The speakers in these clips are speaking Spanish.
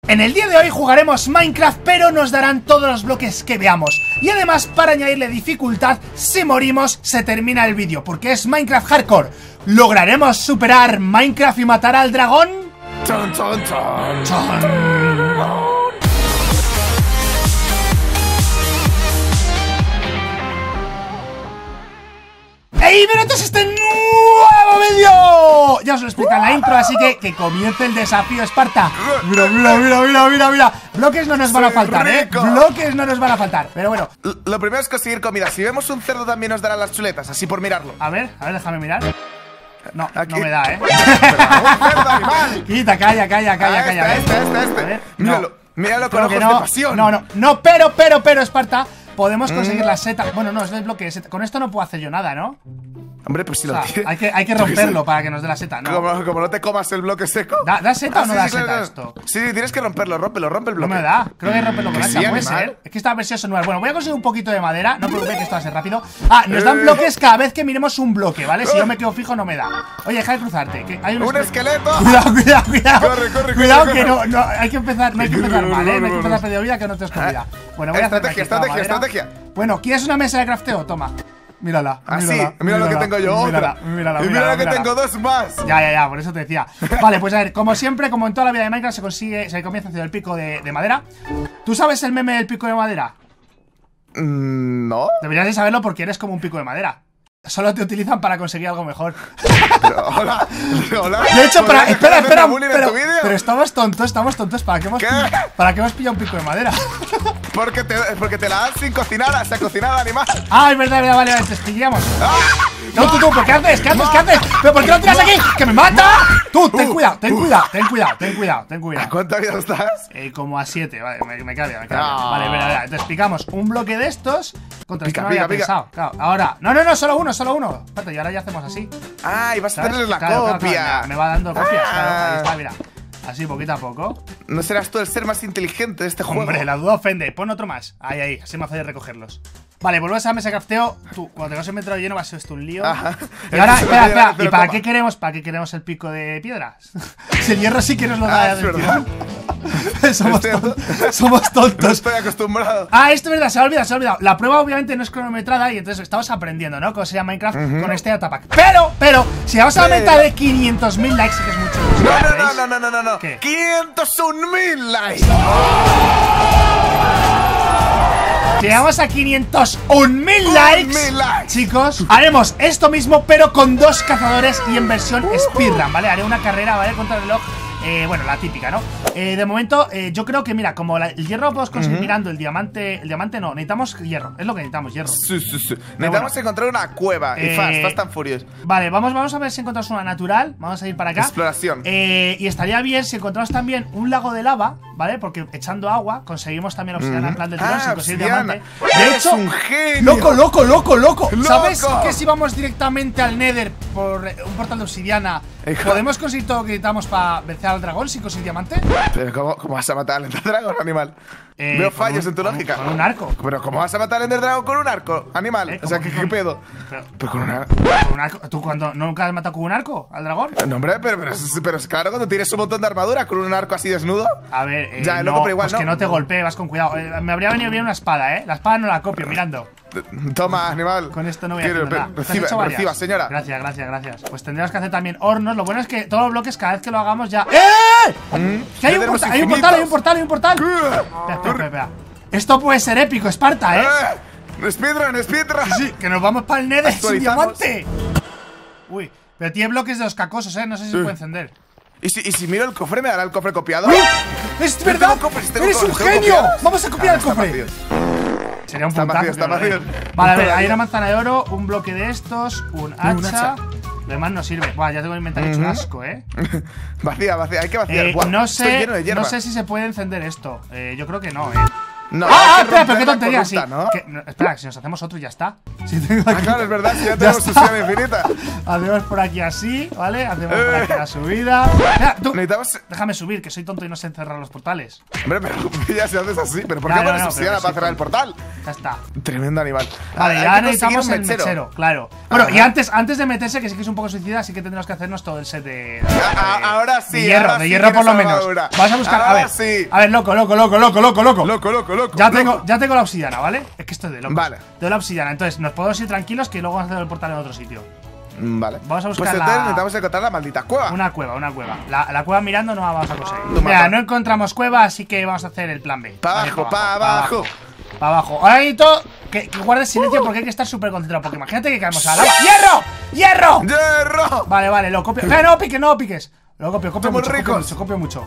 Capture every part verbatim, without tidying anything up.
En el día de hoy jugaremos Minecraft, pero nos darán todos los bloques que veamos. Y además, para añadirle dificultad, si morimos, se termina el vídeo, porque es Minecraft Hardcore. ¿Lograremos superar Minecraft y matar al dragón? Chon, chon, chon. Chon. ¡Ey, bienvenidos a este nuevo vídeo! Ya os lo explica en la intro, así que que comience el desafío, Esparta. Mira, mira, mira, mira, mira, mira. Bloques no nos van a faltar, ¿eh? Bloques no nos van a faltar, pero bueno. Lo primero es conseguir comida. Si vemos un cerdo también nos darán las chuletas, así por mirarlo. A ver, a ver, déjame mirar. No, Aquí. no me da, ¿eh? Pero, un cerdo, animal. Quita, calla, calla, calla, Ah, calla. Este, este, este, este. A ver, Míralo, no. míralo con Creo ojos que no, de pasión. No, no, no, pero, pero, pero, Esparta, podemos conseguir Mm. la seta. Bueno, no, es del bloque de seta. Con esto no puedo hacer yo nada, ¿no? Hombre, pues si O lo sea, tienes. hay que, hay que romperlo para que nos dé la seta, ¿no? Como, como no te comas el bloque seco. ¿Da, da seta Ah, o no sí, da sí, seta claro. esto? Sí, sí, tienes que romperlo, rómpelo, rompe el No bloque. me da, creo que romperlo con Que hacha, sí, puede animal. ser. Es que esta versión son nuevas. Bueno, voy a conseguir un poquito de madera. No preocupéis que esto va a ser rápido. Ah, nos dan Eh. bloques cada vez que miremos un bloque, ¿vale? Si yo me quedo fijo no me da. Oye, deja de cruzarte, que hay un, ¡Un esqueleto! Cuidado, cuidado, cuidado. Corre, corre, Cuidado corre, que corre. no, no, hay que empezar, no hay que empezar No, mal, no, ¿eh? No hay no, que no, empezar no. a pedir vida que no te os comida. Bueno, voy a hacer Estrategia, estrategia, estrategia. Bueno, ¿quieres una mesa de crafteo? Toma. Mírala. Así, mírala, mira lo que mírala, tengo yo, mírala, otra. Mírala, Y mira mírala, lo que mírala. tengo, dos más. Ya, ya, ya, por eso te decía. Vale, pues a ver, como siempre, como en toda la vida de Minecraft, se consigue, se comienza haciendo el pico de, de madera. ¿Tú sabes el meme del pico de madera? Mm, ¿No? Deberías de saberlo porque eres como un pico de madera. Solo te utilizan para conseguir algo mejor. Pero, hola, hola. De hecho, para, ¿Podrías espera, hacerme espera, bullying en pero, tu vídeo? pero estamos tontos, estamos tontos. ¿Para qué hemos, ¿Qué? pillado, ¿para qué hemos pillado un pico de madera? Porque te, porque te la dan sin cocinar, se ha cocinado, animal. Ah, es verdad, verdad, vale, vale, te pillamos. ¡Ah! No, tú, tú, ¿pero qué haces? ¿Qué haces? ¿Qué haces? ¿Pero por qué lo tiras aquí? ¡Que me mata! Tú, ten Uh, cuidado, ten uh. cuidado, ten cuidado, ten cuidado, ten ¿A cuidado. cuánta vida estás? Eh, como a siete, vale, me, me cambia, me cambia. Ah. Vale, mira, mira, entonces picamos un bloque de estos. Contra esto Pica, no había pica, pica. pensado. Claro, ahora. No, no, no, solo uno, solo uno. Espérate, y ahora ya hacemos así. Ah, y vas a ¿Sabes? tener la Claro, claro, copia. claro, me, me va dando copias, claro. Ah. Ahí está, mira. Así, poquito a poco. ¿No serás tú el ser más inteligente de este juego? Hombre, la duda ofende. Pon otro más. Ahí, ahí, así me hace de recogerlos. Vale, volvemos a la mesa de crafteo. Tú, cuando tengamos el metro lleno va a ser esto un lío. Ajá. Y ahora, Se lo espera, voy a espera. llevar, ¿Y pero para toma. qué queremos? ¿Para qué queremos el pico de piedras? Si el hierro sí que nos lo da Ah, de es verdad. tirón. Somos, Estoy- ton- somos No tontos. estoy acostumbrado. Ah, esto es verdad, se ha olvidado, se ha olvidado. La prueba obviamente no es cronometrada y entonces estamos aprendiendo, ¿no? Cómo sería Minecraft con este datapack. Pero, pero, si vamos a la Pero- meta de quinientos mil likes, que es mucho. No, no, ¿veis? no, no, no, no, no. ¿Qué? quinientos un mil likes. Llegamos a quinientos un mil likes, mil likes. chicos. Haremos esto mismo, pero con dos cazadores y en versión speedrun, ¿vale? Haré una carrera, ¿vale? Contra el reloj. Eh, bueno, la típica, ¿no? Eh, de momento, eh, yo creo que, mira, como la- el hierro lo podemos conseguir mirando el diamante. El diamante no, necesitamos hierro. Es lo que necesitamos, hierro. Sí, sí, sí. bueno. Necesitamos encontrar una cueva. Eh, Y fast, fast and furious. Vale, vamos, vamos a ver si encontramos una natural. Vamos a ir para acá. Exploración. Eh, y estaría bien si encontramos también un lago de lava, ¿vale? Porque echando agua conseguimos también obsidiana en plan del tirón Ah, sin conseguir obsidiana. diamante. De Eres hecho, un genio. loco, loco, loco, loco. ¡Loco! ¿Sabes que si vamos directamente al Nether por eh, un portal de obsidiana, Hijo. podemos conseguir todo lo que necesitamos para vencer al dragón sin conseguir diamante? Pero ¿cómo, cómo vas a matar al Ender Dragon, animal? Eh, Veo con fallos un- en tu con- lógica. con un arco. Pero ¿cómo vas a matar al Ender Dragon con un arco, animal? Eh, o sea, ¿cómo ¿qué, que qué no? pedo? Pero, Pero con un arco. con un arco. ¿Tú cuando nunca has matado con un arco al dragón? No, hombre, pero, pero, pero es claro, cuando tienes un montón de armadura con un arco así desnudo. A ver, eh, Ya, no, loco, pero igual pues no. que no te golpee, vas con cuidado. Eh, me habría venido bien una espada, ¿eh? La espada no la copio, mirando. Toma, animal. Con esto no voy a Quiero, hacer nada. pero- ¿Te has Reciba, hecho varias? reciba, señora. Gracias, gracias, gracias. Pues tendremos que hacer también hornos. Lo bueno es que todos los bloques, cada vez que lo hagamos ya. ¡Eh! Mm, Que hay ya un, tenemos portal, hay un infinitos. portal, hay un portal, hay un portal. Espera, espera, espera, espera. Esto puede ser épico, Esparta, ¿eh? ¡Eh! ¡Speedrun, speedrun! Sí, que nos vamos para el Nether sin Actualizamos. diamante. Uy, pero tiene bloques de los cacosos, ¿eh? No sé si se puede encender. ¿Y si, ¿Y si miro el cofre, me dará el cofre copiado? ¡Es Yo verdad! tengo cofres, tengo ¡Eres un cofres, tengo genio! copiados. ¡Vamos a copiar Ah, el está cofre! vacío. Sería un Está puntazo vacío, está que lo vacío. rey. Vale, a ver, hay Todavía. una manzana de oro, un bloque de estos, un hacha. un hacha. Lo demás no sirve. Buah, ya tengo el inventario hecho un asco, ¿eh? Vacía, vacía, hay que vaciar. Eh, Buah, no estoy sé, lleno de hierba. no sé si se puede encender esto. Eh, yo creo que no, ¿eh? No, ¡Ah, ah, hay que espera, pero romper qué la tontería! Sí. corrupta, ¿no? Que- no, espera, que si nos hacemos otro ya está. Si tengo Ah, aquí- claro, es verdad, si ya Ya tenemos está. sucesión infinita. Hacemos por aquí así, ¿vale? Hacemos por Eh. aquí la subida. Mira, tú, Necesitamos. déjame subir, que soy tonto y no sé cerrar los portales. Hombre, pero ya si haces así. ¿Pero por No, qué no, pones no, obsidiana pero para que cerrar soy el portal? Ya está. Tremendo animal. Vale, Ah, ya hay que conseguir necesitamos un el mechero, claro. Ajá. Bueno, y antes, antes de meterse, que sí que es un poco suicida, sí que tendremos que hacernos todo el set de. de- Ah, ah, ahora sí, De hierro, ahora de sí hierro por tienes lo menos. armadura. Vamos a buscar. A Ahora ver, sí. a ver, loco, loco, loco, loco, loco, loco. Loco, loco, loco. Ya loco. tengo, ya tengo la obsidiana, ¿vale? Es que estoy de loco. Vale. Tengo la obsidiana, entonces nos podemos ir tranquilos que luego vamos a hacer el portal en otro sitio. Mm, Vale. Vamos a buscar Pues la- entonces necesitamos encontrar la maldita cueva. Una cueva, una cueva. La, la cueva mirando no la vamos a conseguir. Tú Mira, mata. no encontramos cueva, así que vamos a hacer el plan B. Pa' Vale, abajo, pa' abajo. Para abajo. Ahora necesito que, que guardes silencio porque hay que estar súper concentrado. Porque imagínate que caemos a la lava. ¡Hierro! ¡Hierro! ¡Hierro! Vale, vale, lo copio. Eh, no piques, no piques. Lo copio, copio Somos mucho, copio ricos. mucho, copio mucho.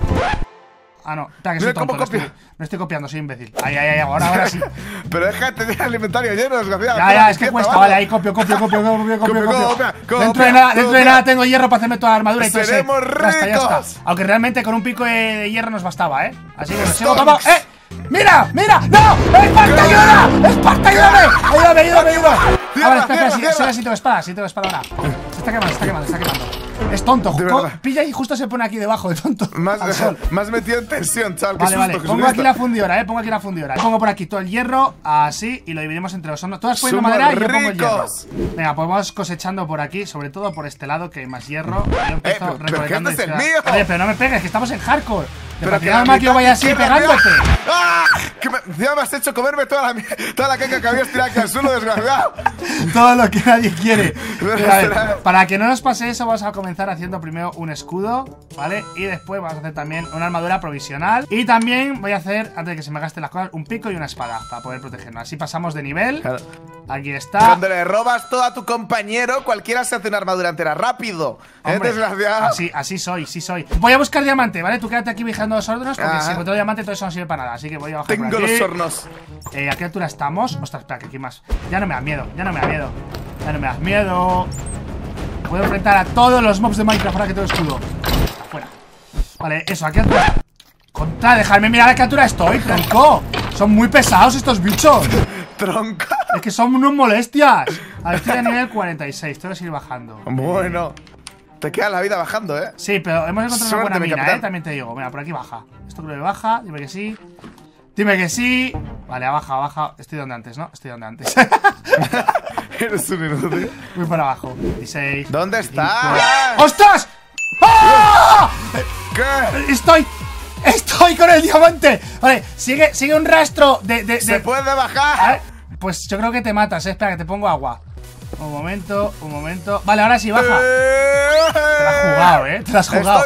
Ah, no, espera, que Mira soy tonto. cómo No estoy, copio. no estoy copiando, soy imbécil. Ay, ay, ay, ahora, ahora sí. Pero déjate de el inventario lleno, desgraciado. Ya, ya, es que cuesta, vale, ahí copio, copio, copio, copio, copio, Copia, copio. copia, copia, Dentro de nada, dentro de copia. nada tengo hierro para hacerme toda la armadura y todo eso. ¡Seremos Ya está, ya está. ricos! Aunque realmente con un pico de, de hierro nos bastaba, ¿eh? Así que nos sigo Stonks. papá. ¡Eh! ¡Mira! ¡Mira! ¡No! ¡Esparta, ayuda! ¡Esparta, ayúdame! ¡Ayúdame, ayúdame, ayúdame! Ah, Tierra, vale, espera, tierra, sí, tierra. sí, sí tengo espada, sí tengo espada ahora. Se está quemando, se está quemando, se está quemando. Es tonto, De co- verdad. pilla y justo se pone aquí debajo de tonto. Más, al sol. más metido en tensión, chaval. Qué Vale, susto, vale, qué pongo susto. aquí la fundidora, eh, pongo aquí la fundidora. Pongo por aquí todo el hierro, así, y lo dividimos entre los hornos. Todas poniendo Somos madera y yo pongo el hierro. ricos. Venga, pues vamos cosechando por aquí, sobre todo por este lado que hay más hierro. Yo empiezo Eh, pero- pero recolectando que este es y el ciudad- mío. Oye, pero no me pegues, que estamos en hardcore. Pero Pero que que la normal que yo mitad vaya así izquierda, pegándote. mira. ¡Ah! Que me, ya me has hecho comerme toda la, mi- toda la caca que habías tirado aquí al suelo, desgraciado. Todo lo que nadie quiere. Pero Mira, a ver, será- para que no nos pase eso, vamos a comenzar haciendo primero un escudo, ¿vale? Y después vamos a hacer también una armadura provisional. Y también voy a hacer, antes de que se me gasten las cosas, un pico y una espada para poder protegernos. Así pasamos de nivel. Claro. Aquí está. Cuando le robas todo a tu compañero, cualquiera se hace una armadura entera rápido. ¿Eh, Hombre, desgraciado? así, así soy, sí soy. Voy a buscar diamante, ¿vale? Tú quédate aquí vigilando los hornos porque Ajá. si encuentro diamante todo eso no sirve para nada. Así que voy a bajar Tengo por aquí. los hornos. Eh, ¿a qué altura estamos? Ostras, espera, que aquí más. Ya no me da miedo, ya no me da miedo. Ya no me das miedo. Puedo enfrentar a todos los mobs de Minecraft ahora que tengo escudo. Afuera. Vale, eso, ¿a qué altura? Contra, dejarme mirar a qué altura estoy, tronco. Son muy pesados estos bichos. Tronco. Es que son unos molestias. A ver, estoy a nivel cuarenta y seis, tengo que seguir bajando. Bueno. Te queda la vida bajando, ¿eh? Sí, pero hemos encontrado Suerte, una buena mi mina, capitán. eh, también te digo. Mira, por aquí baja. Esto creo que baja, dime que sí. Dime que sí. Vale, baja, baja. Estoy donde antes, ¿no? Estoy donde antes. Eres un inútil. Voy para abajo. dieciséis. ¿Dónde veinticinco. estás? ¡Ostras! ¡Ah! ¿Qué? Estoy. Estoy con el diamante. Vale, sigue, sigue un rastro de. de, ¿Se de- puede A bajar? ver, pues yo creo que te matas, eh. Espera, que te pongo agua. Un momento, un momento. Vale, ahora sí baja. Te Te la has jugado, eh. Te la has jugado.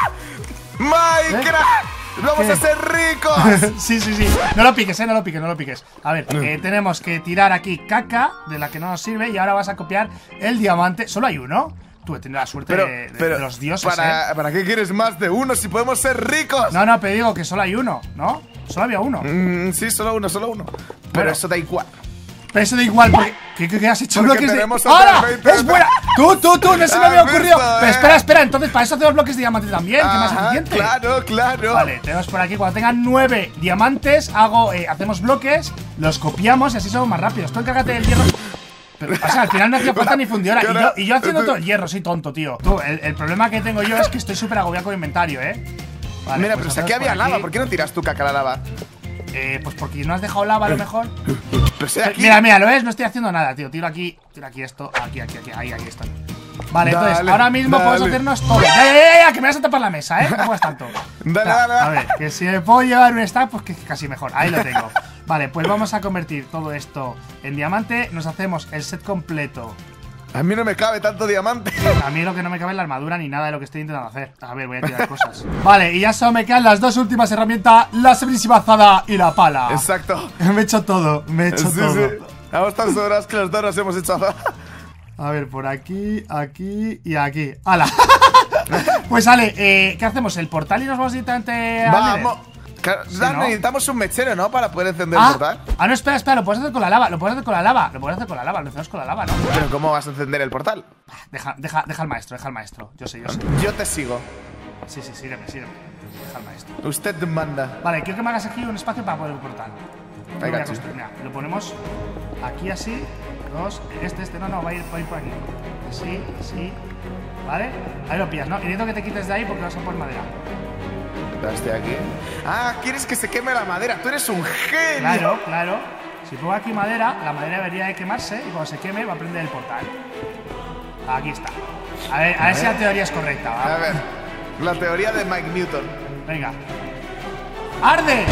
¡Minecraft! ¡Vamos ¿Qué? a ser ricos! Sí, sí, sí. No lo piques, eh, no lo piques, no lo piques. A ver, eh, tenemos que tirar aquí caca de la que no nos sirve y ahora vas a copiar el diamante. ¿Solo hay uno? Tú he tenido la suerte Pero, de, de- pero de los dioses, ¿para, eh. ¿para qué quieres más de uno si podemos ser ricos? No, no, pero digo que solo hay uno, ¿no? Solo había uno. Mm, sí, solo uno, solo uno. Pero Bueno. eso da igual. Pero eso da igual, porque. ¿Qué, qué- qué has hecho? Porque Bloques de. tenemos otros ¡Ahora! veinte. ¡Es buena! ¡Tú, tú, tú! ¡No se me ¿Has había ocurrido! visto, Pero eh? espera, espera, entonces para eso hacemos bloques de diamante también, que más Ajá, eficiente. claro, claro. Vale, tenemos por aquí, cuando tengan nueve diamantes, hago, eh, hacemos bloques, los copiamos y así somos más rápidos. Tú encárgate del hierro. Pero, o sea, al final no hacía falta ni fundidora. Y yo, y yo haciendo todo el hierro, soy tonto, tío. Tú, el, el problema que tengo yo es que estoy súper agobiado con inventario, ¿eh? Vale, Mira, pues pero si aquí hacemos había por lava, aquí. ¿por qué no tiras tu caca a la lava? Eh, pues porque no has dejado lava a lo mejor. Pero si aquí. Mira, mira, ¿lo ves? No estoy haciendo nada, tío. Tiro aquí, tiro aquí esto, aquí, aquí, aquí, ahí, ahí estoy. Vale, entonces, Dale, ahora mismo dale. podemos hacernos todo. Ya, ya, ya, ya, que me vas a tapar la mesa, ¿eh? No puedes tanto. Dale, Ya, dale, dale. A ver, que si me puedo llevar un stack, pues que casi mejor. Ahí lo tengo. Vale, pues vamos a convertir todo esto en diamante. Nos hacemos el set completo. A mí no me cabe tanto diamante. A mí lo que no me cabe es la armadura ni nada de lo que estoy intentando hacer. A ver, voy a tirar cosas. Vale, y ya solo me quedan las dos últimas herramientas: la severísima azada y la pala. Exacto. Me he hecho todo, me he hecho Sí, todo. sí. Vamos tan sobrados que los dos nos hemos hecho azar. A ver, por aquí, aquí y aquí. ¡Hala! Pues vale, eh, ¿qué hacemos? ¿El portal y nos vamos directamente a Vamos. Claro, Sí, Dan, ¿no? necesitamos un mechero, ¿no? Para poder encender Ah, el portal. ah, no, espera, espera, lo puedes hacer con la lava, lo puedes hacer con la lava, lo puedes hacer con la lava, lo hacemos con la lava, ¿no? Pero ¿cómo vas a encender el portal? Deja, deja, deja al maestro, deja al maestro. Yo sé, yo sé. Yo te sigo. Sí, sí, sígueme, sígueme. Deja al maestro. Usted manda. Vale, quiero que me hagas aquí un espacio para poner el portal. lo voy a construir. Mira, lo ponemos aquí así. Dos. Este, este, no, no, va a ir, va a ir por aquí. Así, así. ¿Vale? Ahí lo pillas, ¿no? Y necesito que te quites de ahí porque vas a poner madera. Estoy aquí. Ah, ¿quieres que se queme la madera? Tú eres un genio. Claro, claro. Si pongo aquí madera, la madera debería de quemarse y cuando se queme va a prender el portal. Aquí está. A ver, a ver si la teoría es correcta, ¿vale? A ver, la teoría de Mike Newton. Venga. ¡Arde!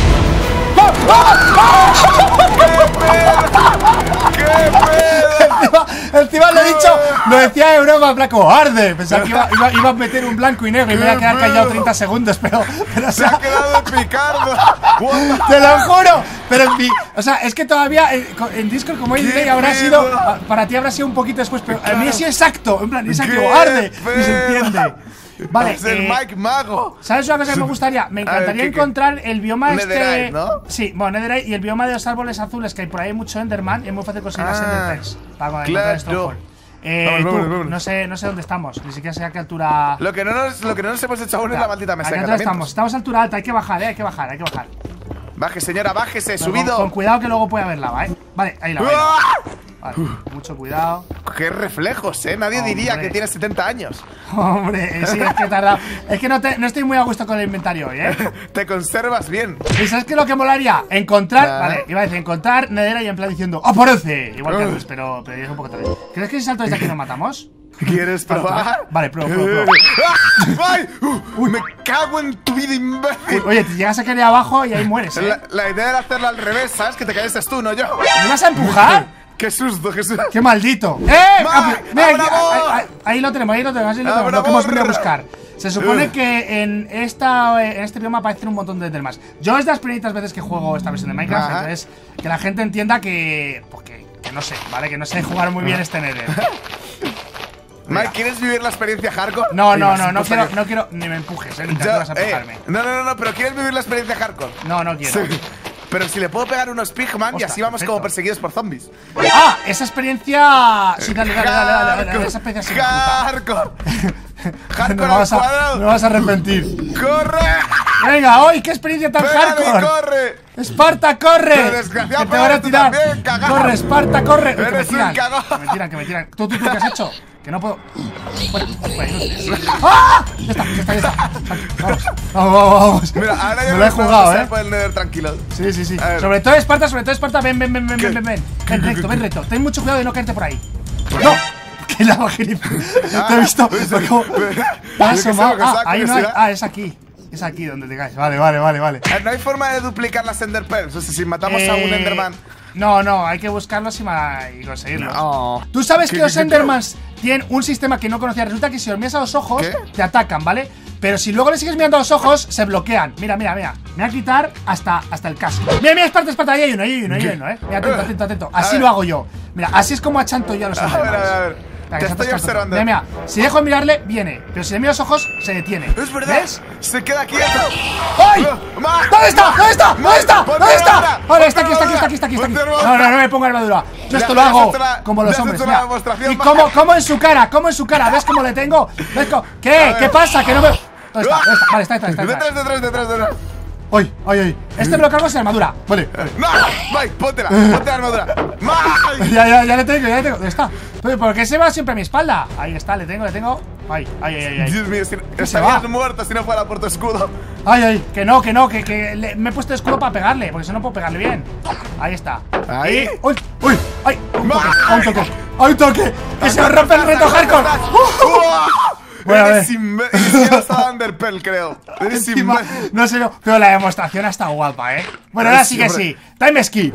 ¡Qué pedo! El tío lo he dicho, lo decía de broma, blanco, arde. Pensaba que iba, iba, iba a meter un blanco y negro y me iba a quedar callado treinta segundos, pero. pero Se ha quedado Picardo. Te lo juro. Pero en mi. O sea, es que todavía en, en Discord, como dice, habrá sido. Para ti habrá sido un poquito después, pero a mí ha sido exacto. En plan, exacto, arde. Y se entiende. Vale, es el eh, Mike Mago. ¿Sabes una cosa que me gustaría? Me encantaría ver, encontrar ¿qué? el bioma Netherite, este. ¿no? Sí, bueno, Netherite y el bioma de los árboles azules, que hay por ahí mucho Enderman y es muy fácil conseguir ah, las Enderpearls para claro. Stronghold. Eh, vamos, tú, vamos, vamos. no sé, no sé dónde estamos, ni siquiera sé a qué altura. Lo que no nos, lo que no nos hemos hecho aún Claro. es la maldita mesa ¿A qué de altura estamos? encantamientos. Estamos a altura alta, hay que bajar, eh, hay que bajar, hay que bajar. Baje, señora, bájese, Pero subido. Con, con cuidado que luego puede haber lava, eh. Vale, ahí la va. Vale, mucho cuidado. Qué reflejos, eh. Nadie Hombre. diría que tienes setenta años. Hombre, sí, es que he tardado. Es que no, te, no estoy muy a gusto con el inventario hoy, eh. Te conservas bien. ¿Y sabes qué es lo que molaría? Encontrar, Ah. vale, iba a decir, encontrar Nedera y en plan diciendo ¡aparece! Igual que antes, pero, pero es un poco tarde. ¿Crees que si salto desde aquí nos matamos? ¿Quieres probar? Vale, pruebo, pruebo, pruebo. ¡Ah! ¡Ay! Uh, ¡Me cago en tu vida, imbécil! Oye, te llegas a caer abajo y ahí mueres, eh. La, la idea era hacerla al revés, ¿sabes? Que te cayeses tú, no yo. ¿Me vas a empujar? ¡Qué susto, Jesús! ¡Qué maldito! ¡Eh! ¡Va! Mira, aquí, ¡Abra ahí, ahí, ahí lo tenemos, ahí lo tenemos, ahí lo tenemos, lo que hemos venido a buscar. Se supone Uh. que en esta en este bioma aparecen un montón de Endermans. Yo es de las primeritas veces que juego esta versión de Minecraft, Ajá. entonces que la gente entienda que, pues que, que no sé, ¿vale? Que no sé jugar muy bien este Nether. Mike, ¿quieres vivir la experiencia hardcore? No, no, Venga, no, no pues quiero, aquí. no quiero ni me empujes, eh, ni te Yo- vas a eh, empujarme. no, no, no, no, pero ¿quieres vivir la experiencia hardcore? No, no quiero. Sí. Pero si le puedo pegar unos pigman y Ostras, así vamos perfecto. como perseguidos por zombies. Ah, esa experiencia. Sí, dale, dale, dale, dale, dale, dale, esa experiencia sí me gusta. Hardcore. No Hardcore al vas, a, cuadrado. no vas a arrepentir. ¡Corre! Venga, hoy, qué experiencia tan ¡Pégale, hardcore. corre! ¡Esparta, corre! Pero desgraciado, Que te van a pégale tú tirar. también, cagao. Corre, Esparta, corre. Uy, que me Eres un tiran. cagao. Que me tiran, que me tiran. Tú, tú, tú, ¿qué has hecho? Que no puedo. Fuera, fuera, inútil. ¡Ah! Ya está, ya está, ya está. Vamos, vamos, vamos, vamos. Mira, ahora ya me lo he podemos jugado, pasar eh. por el Nether tranquilo. Sí, sí, sí. A ver. Sobre todo Esparta, sobre todo Esparta. Ven, ven, ven, ven, ¿Qué? ven, ven, ven. ¿Qué, Ven qué, recto, qué, ven qué? recto. Ten mucho cuidado de no caerte por ahí. ¡No! ¡Que la gilipollas! Te he visto. Uy, ¿Cómo? pero- Te has pero que asomado. se me causa Ah, ahí no hay. curiosidad. Ah, es aquí. Es aquí donde te caes. Vale, vale, vale, vale. Eh, No hay forma de duplicar las Ender Pearls. O sea, si matamos a un Eh, Enderman. No, no, hay que buscarlos y, ma- y conseguirlos. Oh. Tú sabes ¿Qué- que los qué- qué- Endermans tienen un sistema que no conocía. Resulta que si los miras a los ojos, ¿Qué? te atacan, ¿vale? Pero si luego le sigues mirando a los ojos, se bloquean. Mira, mira, mira. Me va a quitar hasta, hasta el casco. Mira, mira, Esparta, Esparta. Ahí hay uno, ahí hay uno, ahí hay uno, ¿eh? Mira, atento, atento, atento. Así ver. lo hago yo. Mira, así es como achanto yo a los A ver, Endermans. a ver, a ver. Espera, que Te se estoy atasca el observando. tonto. Mira, mira. Si dejo de mirarle, viene. Pero si le miro los ojos, se detiene. Es verdad. ¿Ves? Se queda quieto. ¡Ay! Ma- ¿Dónde está? ¿Dónde está? ¿Dónde está? Ponte ¿Dónde está? armadura, Vale, está aquí, ponte está aquí, está aquí, está aquí, está aquí. armadura, No, ponte no, no me pongo armadura. Yo esto Ya- lo ya has hago hecho la- como ya los has hombres. hecho la Mira. demostración, Y ma- como, como en su cara, como en su cara. ¿Ves cómo le tengo? ¿Ves cómo? ¿Qué? ¿Qué pasa? Que no me. ¿Dónde está? ¿Dónde está? Vale, está, está, está. está. Detrás, detrás, detrás, detrás. ¡Ay, ay, ay! Este me lo cargo sin armadura. Vale. ¡No! Mike, póntela, ponte la armadura. Mike. Ya, ya, ya le tengo, ya le tengo. ¿Dónde está? Oye, ¿por qué se va siempre a mi espalda? Ahí está, le tengo, le tengo. Ay, ay, ay, ay. Dios mío, si se estarías va? muerto si no fuera por tu escudo. Ay, ay, que no, que no, que, que le- me he puesto escudo para pegarle, porque si no no puedo pegarle bien. Ahí está. Ahí. Y- ¡Uy! ¡Uy! ¡Ay! ¡Un toque! Ma- ¡Un toque! ¡Ay, un toque! ¡Que se me rompe el reto hardcore! Bueno, a Eres ver. imbécil. Ya estaba Underpearl, creo. Eres Encima, imbécil. no sé, no, pero la demostración ha estado guapa, ¿eh? Bueno, ahora sí que sí. Time skip.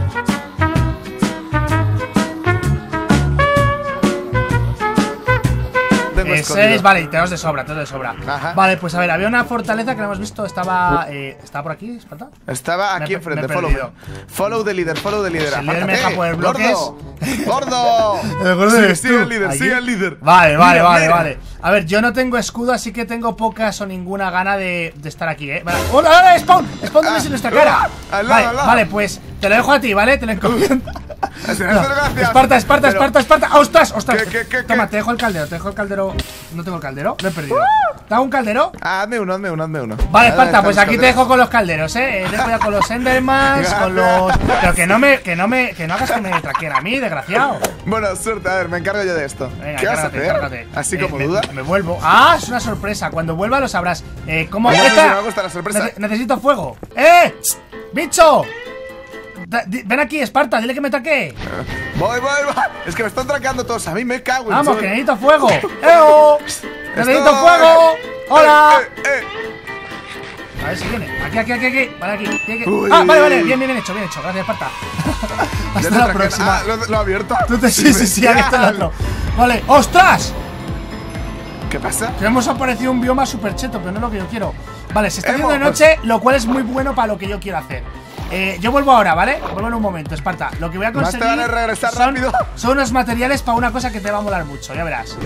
Tengo Eh, escondido. seis, vale, y tenemos de sobra, tenemos de sobra. Ajá. Vale, pues a ver, había una fortaleza que no hemos visto, estaba. Eh, ¿Estaba por aquí, Esparta? Estaba Me aquí he- enfrente, me he follow perdido. me. Follow the leader, follow the leader. Si el líder me Apártate, deja poner bloques. ¡Gordo! ¡Gordo! El gordo Sigue, eres sigue tú. el líder, Aquí. sigue el líder. Vale, vale, Mira, vale, mira. vale. A ver, yo no tengo escudo, así que tengo pocas o ninguna gana de, de estar aquí, ¿eh? Vale. ¡Hola, hola, Spawn! ¡Spawn, Ah, en nuestra cara! al lado, Vale, al lado. vale, pues te lo dejo a ti, ¿vale? Te lo encomiendo. Gracias. Esparta, Esparta, Esparta, Esparta. ¡Ah, ostras, ostras! ¿Qué, qué, qué, Toma, qué? te dejo el caldero, te dejo el caldero. No tengo el caldero, lo he perdido. ¿Te hago un caldero? Ah, hazme uno, hazme uno, hazme uno. Vale, Esparta, Están pues los aquí te calderos. dejo con los calderos, eh. Eh, Ten cuidado con los Endermans, con los. Pero que no me. Que no me. Que no hagas que me traqueen a mí, desgraciado. Bueno, suerte, a ver, me encargo yo de esto. Venga, ¿Qué vas a cárgate, hacer? cárgate. Así Eh, como me, duda. Me vuelvo. Ah, es una sorpresa. Cuando vuelva lo sabrás. Eh, ¿cómo? No sé si ¡Esta! me gusta la sorpresa. Nece- necesito fuego. ¡Eh! ¡Bicho! Da- di- Ven aquí, Esparta, dile que me traquee. Voy, voy, voy. Es que me están traqueando todos. A mí me cago en Vamos, sol. que necesito fuego. ¡Eo! ¡Necesito Estoy- fuego! ¡Hola! Eh, eh, eh. A ver si viene. Aquí, aquí, aquí, aquí. Vale, aquí. aquí, aquí. Uy. Ah, vale, vale. Bien, bien, bien hecho, bien hecho. Gracias, Esparta. Ya Hasta te la traqué- próxima. Ah, ¿lo, lo he abierto? Tú te- sí, sí, sí, aquí está el otro. Vale. ¡Ostras! ¿Qué pasa? Que hemos aparecido un bioma super cheto, pero no es lo que yo quiero. Vale, se está haciendo de Hemos- noche, lo cual es muy bueno para lo que yo quiero hacer. Eh, yo vuelvo ahora, ¿vale? Vuelvo en un momento, Esparta. Lo que voy a Más te conseguir vale regresar son, rápido. son unos materiales para una cosa que te va a molar mucho, ya verás.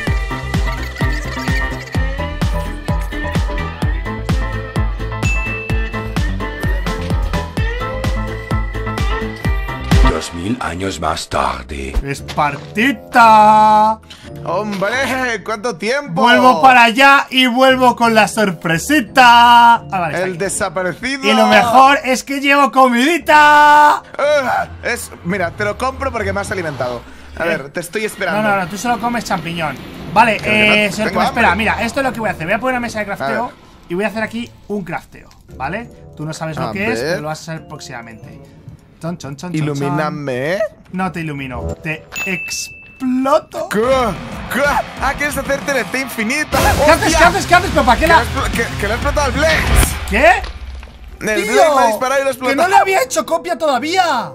Dos mil años más tarde. ¡Espartita! ¡Hombre! ¿Cuánto tiempo? Vuelvo para allá y vuelvo con la sorpresita. Ah, vale, está El aquí. desaparecido. Y lo mejor es que llevo comidita. Ah, es, mira, te lo compro porque me has alimentado. A ¿Eh? ver, te estoy esperando. No, no, no, tú solo comes champiñón. Vale, Pero que eh, no señor, tengo pues espera, hambre. mira, esto es lo que voy a hacer. Voy a poner una mesa de A crafteo ver. y voy a hacer aquí un crafteo, ¿vale? Tú no sabes lo A que es, ver. pero lo vas a saber próximamente. Chon, chon, chon, chon, Ilumíname. chon. No te ilumino, te exploto. ¿Qué? ¿Qué? Ah, ¿quieres hacer T N T infinita? ¿Qué haces? ¿Qué haces? ¿Qué haces? ¿Pero para qué Que, la...? le ha expl- que, que le ha explotado el Blex. ¿Qué? El ¡Tío! Blex me ha disparado y lo ha ¡Que explotado. no le había hecho copia todavía!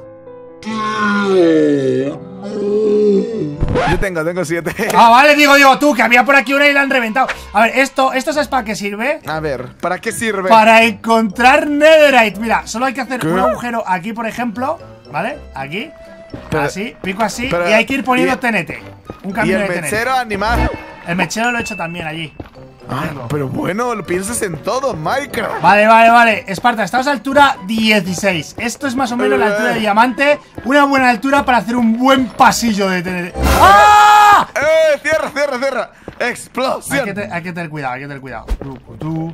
Yo tengo, tengo siete. Ah, vale, digo, digo, tú, que había por aquí una y la han reventado. A ver, esto, ¿esto sabes para qué sirve? A ver, ¿para qué sirve? Para encontrar netherite. Mira, solo hay que hacer ¿Qué? un agujero aquí, por ejemplo. ¿Vale? Aquí. Pero- así, pico así. pero- y hay que ir poniendo y- T N T. Un ¿Y camino el de T N T. mechero animal? El mechero lo he hecho también allí. Lo Ah, tengo. pero bueno, lo piensas en todo, Minecraft. Vale, vale, vale. Esparta, estamos a altura dieciséis. Esto es más o menos la altura de diamante. Una buena altura para hacer un buen pasillo de T N T. ¡Ah! ¡Eh! ¡Cierra, cierra, cierra! Hay ¡Explosión! que, te- hay que tener cuidado, hay que tener cuidado. Tú, tú.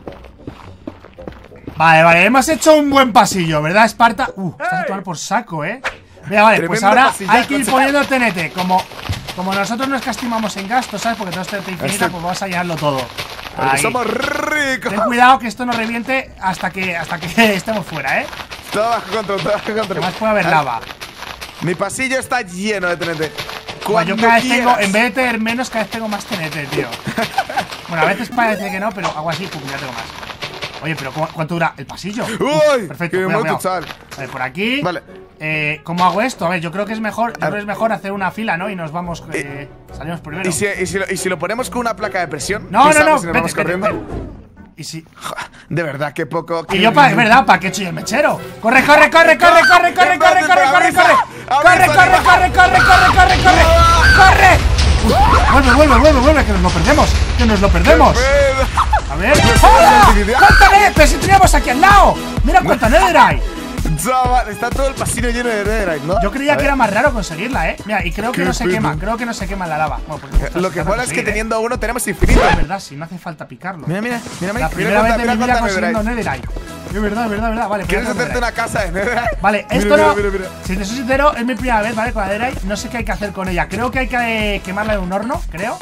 Vale, vale, hemos hecho un buen pasillo, ¿verdad, Esparta? Uh, estás a tomar por saco, ¿eh? Mira, vale, pues Tremendo ahora pasillazo, hay que ir chaval. poniendo T N T. Como, como nosotros nos castimamos en gastos, ¿sabes? Porque todo es T N T infinita, Este- pues vamos a llenarlo todo. Porque Ahí. somos ricos. Ten cuidado que esto no reviente hasta que, hasta que estemos fuera, ¿eh? Todo bajo control, todo bajo control. Además puede haber Ah, lava. Mi pasillo está lleno de T N T. Como yo Cuando cada vez tengo, quieras. en vez de tener menos, cada vez tengo más T N T, tío. Bueno, a veces parece que no, pero hago así, pum, ya tengo más. Oye, pero ¿cu- ¿cuánto dura el pasillo? Uy, Uf, perfecto, que me cuidado, muero, cuidado. chaval. Vale, por aquí. Vale. Eh, ¿Cómo hago esto? A ver, yo creo que es mejor, yo A creo que ver. es mejor hacer una fila, ¿no? Y nos vamos, eh, salimos primero. ¿Y si, y, si lo, ¿Y si lo ponemos con una placa de presión? No, no, no, Pisamos y nos vete, vamos vete, corriendo. vete. Y si. De verdad, qué poco. Y yo, pa, es verdad, ¿para qué he hecho yo el mechero? ¡Corre, corre, corre, corre, corre, corre, corre, corre, corre, corre! ¡Corre, corre, corre, corre, corre, corre, corre! ¡Corre! Uy, vuelve, vuelve, vuelve, vuelve, que nos lo perdemos, que nos lo perdemos. A ver. ¡Hola! ¡Cuánta netherite! Pero si teníamos aquí al lado. Mira cuánta netherite. Chaval, está todo el pasillo lleno de netherite, ¿no? Yo creía A que ver. era más raro conseguirla, ¿eh? Mira, y creo que Qué no se pena. quema, creo que no se quema en la lava. Bueno, porque esto Lo que se mola es que conseguir, ¿eh? teniendo uno tenemos infinito. Es verdad, si no hace falta picarlo. Mira, mira, mira, mira. La primera mira vez de mi vida cuánta consiguiendo netherite. netherite. Es verdad, es verdad, es verdad. Vale, ¿Quieres pues ya hacerte tengo una casa de netherite? Vale, Mira, esto mira, no. mira, mira. Si te soy sincero, es mi primera vez, ¿vale? Con la netherite. No sé qué hay que hacer con ella. Creo que hay que eh, quemarla en un horno, creo.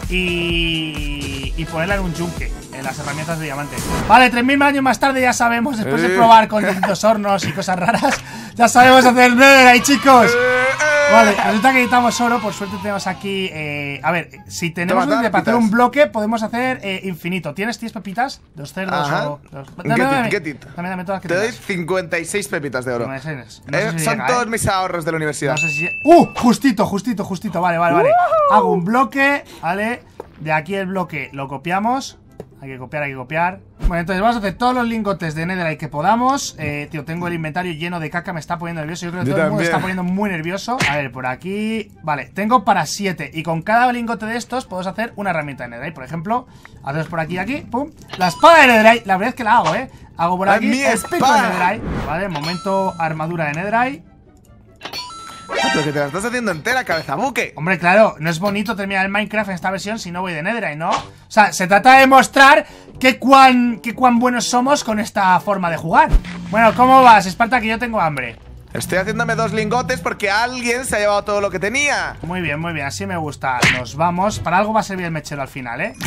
Y. Y ponerla en un yunque. En las herramientas de diamante. Vale, tres mil años más tarde ya sabemos, después de Eh. probar con distintos hornos y cosas raras, ya sabemos hacer netherite, chicos. Eh, eh. Vale, resulta que necesitamos oro. Por suerte tenemos aquí. Eh, a ver, si tenemos Toma, suficiente para hacer pepitas. un bloque, podemos hacer eh, infinito. ¿Tienes diez pepitas? ¿Dos cerdos Ajá. o.? Dos... Get it, get it. Dame, dame todas que Te doy tengas. cincuenta y seis pepitas de oro. No sé, no sé Eh, si son llega, todos ¿eh? mis ahorros de la universidad. No sé si. ¡Uh! Justito, justito, justito. Vale, vale, vale. Hago un bloque, ¿vale? De aquí el bloque lo copiamos. Hay que copiar, hay que copiar. Bueno, entonces vamos a hacer todos los lingotes de netherite que podamos. Eh, tío, tengo el inventario lleno de caca, me está poniendo nervioso. Yo creo que Yo todo el mundo también. está poniendo muy nervioso. A ver, por aquí. Vale, tengo para siete. Y con cada lingote de estos podemos hacer una herramienta de netherite. Por ejemplo, hacemos por aquí y aquí. ¡Pum! La espada de netherite. La verdad es que la hago, ¿eh? Hago por ¡Es aquí mi el pico de espada! netherite. Vale, momento armadura de netherite. Pero que te la estás haciendo entera, cabeza buque. Hombre, claro, no es bonito terminar el Minecraft en esta versión si no voy de Netherite, ¿no? O sea, se trata de mostrar qué cuán, qué cuán buenos somos con esta forma de jugar. Bueno, ¿cómo vas, Esparta? Que yo tengo hambre. Estoy haciéndome dos lingotes porque alguien se ha llevado todo lo que tenía. Muy bien, muy bien, así me gusta. Nos vamos. Para algo va a servir el mechero al final, ¿eh?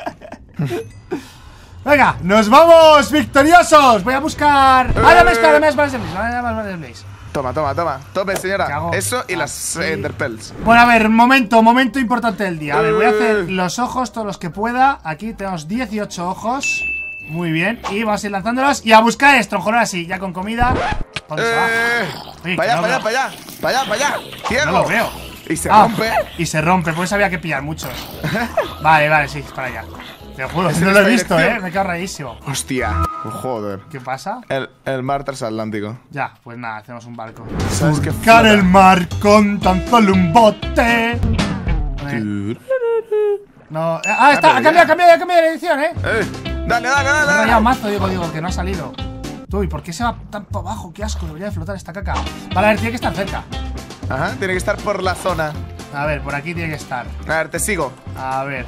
Venga, nos vamos victoriosos. Voy a buscar... Ah, dame, espera, dame las balas de Blaze, dame las balas de Blaze. Toma, toma, toma. Tome, señora. hago? Eso y Ah, las sí. Enderpearls. Bueno, a ver, momento, momento importante del día. A ver, voy a hacer los ojos, todos los que pueda. Aquí tenemos dieciocho ojos. Muy bien, y vamos a ir lanzándolos. Y a buscar el Stronghold, ahora sí, ya con comida. ¿Dónde se va? Eh, Oye, para que allá, no para allá, veo. para allá. Para allá, para allá. Ciego. No lo veo. Y se Ah, rompe. Y se rompe, pues había que pillar muchos. Vale, vale, sí, para allá. Te juro, Es no en lo he esta visto, dirección. eh. Me he quedado rarísimo. Hostia. Joder. ¿Qué pasa? El, el mar transatlántico. Ya, pues nada, hacemos un barco. ¿Sabes qué Surcar flota? el mar con tan solo un bote. Eh, No, eh, ah, está, pero ha cambiado, ya. ha cambiado, ha cambiado de edición, eh. Eh, dale, dale, dale, Me he dale. rayado mazo, digo, digo, que no ha salido. Tú, ¿y por qué se va tan para abajo? Qué asco, debería de flotar esta caca. Vale, a ver, tiene que estar cerca. Ajá, tiene que estar por la zona. A ver, por aquí tiene que estar. A ver, te sigo. A ver,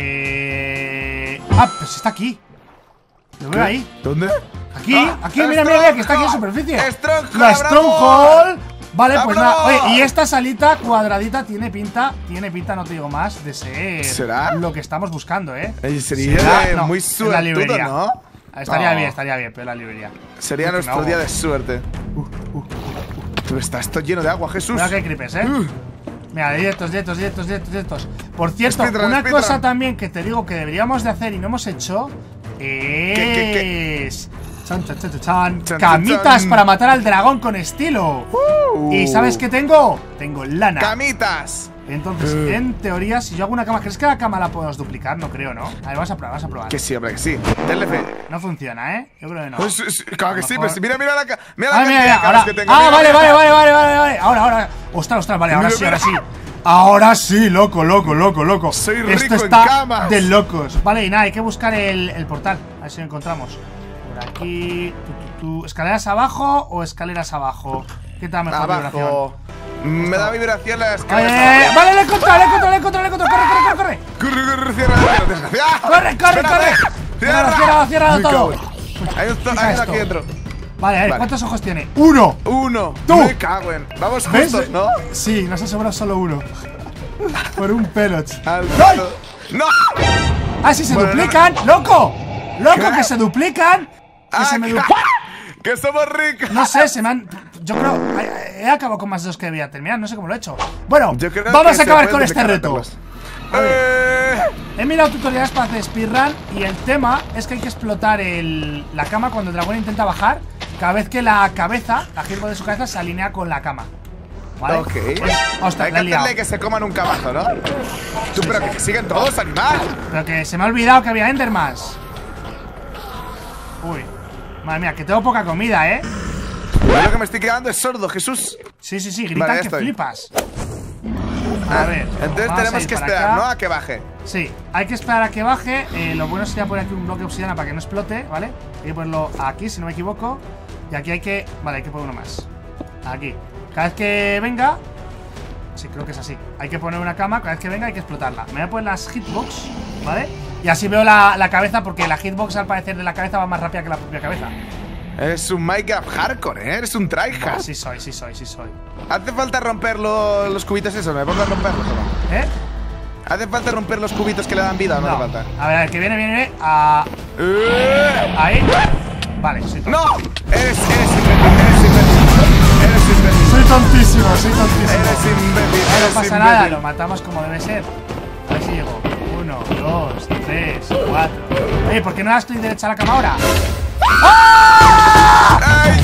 eh... Ah, pues está aquí. Lo veo ahí. ¿Dónde? Aquí, Ah, aquí, mira, mira, mira, que está aquí en Stronghold. superficie. Stronghold, La bravo. Stronghold. Vale, pues ¡Bravo! nada. Oye, y esta salita cuadradita tiene pinta, tiene pinta, no te digo más, de ser ¿Será? lo que estamos buscando, ¿eh? Eh, sería ¿Será? de No, muy es la librería. suertudo, ¿no? Estaría No. bien, estaría bien, pero la librería. Sería Uy, que me nuestro ahogo. día de suerte. Uh, uh. Tú está esto lleno de agua, Jesús. Cuidado que hay creepers, ¿eh? Uh. Mira, directos, directos, directos, directos, directos. Por cierto, Speedrun, una speedrun. cosa también que te digo que deberíamos de hacer y no hemos hecho qué, es… Chan, chan, chan, chan, chan. Chan, Camitas chan. para matar al dragón con estilo. Uh. ¿Y sabes qué tengo? Tengo lana. Camitas. Entonces, Uh. en teoría, si yo hago una cama, ¿crees que la cama la podemos duplicar? No creo, ¿no? A ver, vamos a probar, vamos a probar. Que sí, hombre, que sí. Tenle fe. No funciona, ¿eh? Yo creo que no. Pues, sí, sí, claro que sí, mejor- pues mira, mira la, ca- mira la Ah, mira, cantidad mira, de ahora. camas que tengo. Ah, Mira, vale, mira. vale, vale, vale, vale, vale. Ahora, ahora. Ostras, ostras, vale, ahora Mira, sí, ahora sí. mira. Ahora sí, loco, loco, loco, loco. Soy Esto rico en está camas. de locos. Vale, y nada, hay que buscar el, el portal. A ver si lo encontramos. Por aquí. Tu, tu, tu. ¿Escaleras abajo o escaleras abajo? ¿Qué tal mejor vibración? Abajo. Me da vibración las Eh, escaleras. vale, le he encontrado, le he encontrado, le he encontrado, le he encontrado. Corre, corre, corre, corre. Corre, corre, cierra, cierra, desgraciado. Corre, corre, corre. Cierra, cierra, cierra Me todo. cago en- Hay un zo- Fija hay uno esto. aquí dentro. Vale, a ver, Vale. ¿cuántos ojos tiene? ¡Uno! Uno. Tú. Me cago en. Vamos ¿Ves? justos, ¿no? Sí, nos ha sobrado solo uno. Por un pelot. Al ¡Ay! lado. ¡No! ¡Ah, sí, se Bueno, no duplican! ¡Loco! ¡Loco, ¿Qué? que se duplican! Que Ah, se me que- duplican. ¡Que somos ricos! No sé, se me han… Yo creo… He acabado con más de dos que debía terminar, no sé cómo lo he hecho. Bueno, Yo creo vamos que a se acabar pueden con este duplicar reto. las perlas. Eh, He mirado tutoriales para hacer speedrun y el tema es que hay que explotar el, la cama cuando el dragón intenta bajar cada vez que la cabeza, la girbo de su cabeza se alinea con la cama. ¿Vale? Ok. Ostras, Hay la he que liado. hacerle que se coman un camazo, ¿no? Tú, pero que siguen todos, animal. Pero que se me ha olvidado que había endermans. Uy. Madre mía, que tengo poca comida, ¿eh? Yo lo que me estoy quedando es sordo, Jesús. Sí, sí, sí, gritan Vale, ya que estoy. flipas. A ver. Entonces vamos a tenemos ir que para esperar, acá. ¿no? A que baje. Sí, hay que esperar a que baje. eh, Lo bueno sería poner aquí un bloque de obsidiana para que no explote, ¿vale? Hay que ponerlo aquí, si no me equivoco. Y aquí hay que… Vale, hay que poner uno más. Aquí. Cada vez que venga… Sí, creo que es así. Hay que poner una cama, cada vez que venga hay que explotarla. Me voy a poner las hitbox, ¿vale? Y así veo la, la cabeza, porque la hitbox al parecer de la cabeza va más rápida que la propia cabeza. Eres un Minecraft hardcore, ¿eh? Eres un tryhard. Sí soy, sí soy, sí soy. Hace falta romper lo- los cubitos esos, me pongo a romperlos, ¿o no? ¿Eh? ¿Hace falta romper los cubitos que le dan vida o no, hace falta? A ver, a ver, que viene, viene, viene. A… ¡Eh! Ahí. Vale, sí. ¡No! Eres, eres imbécil, eres imbécil. Eres imbécil. Soy tontísimo, soy tontísimo. Eres imbécil, No eres pasa imbécil. nada, lo matamos como debe ser. A ver si llego. Uno, dos, tres, cuatro. Oye, ¿por qué no das clic derecha a la cama ahora? ¡Ay!